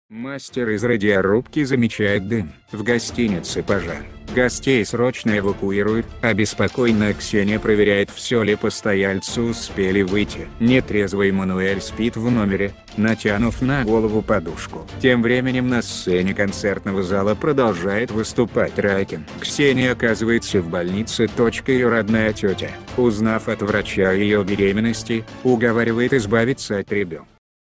Мастер из радиорубки замечает дым. В гостинице пожар. Гостей срочно эвакуируют. Обеспокоенная Ксения проверяет, все ли постояльцы успели выйти. Нетрезвый Мануэль спит в номере, натянув на голову подушку. Тем временем на сцене концертного зала продолжает выступать Райкин. Ксения оказывается в больнице. Ее родная тетя, узнав от врача о ее беременности, уговаривает избавиться от ребенка.